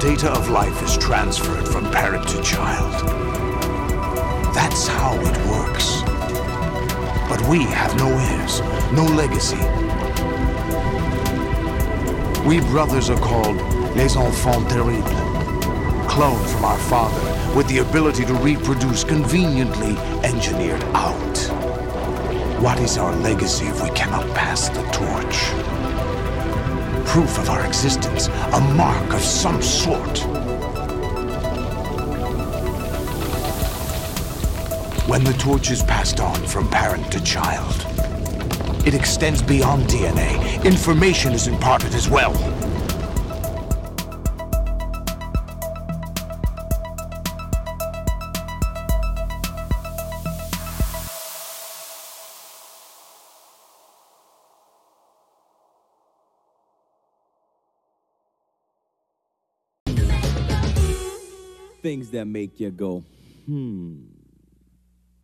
data of life is transferred from parent to child. That's how it works. But we have no heirs, no legacy. We brothers are called les enfants terribles, cloned from our father with the ability to reproduce conveniently engineered out. What is our legacy if we cannot pass the torch? Proof of our existence, a mark of some sort. When the torch is passed on from parent to child, it extends beyond DNA. Information is imparted as well. Things that make you go,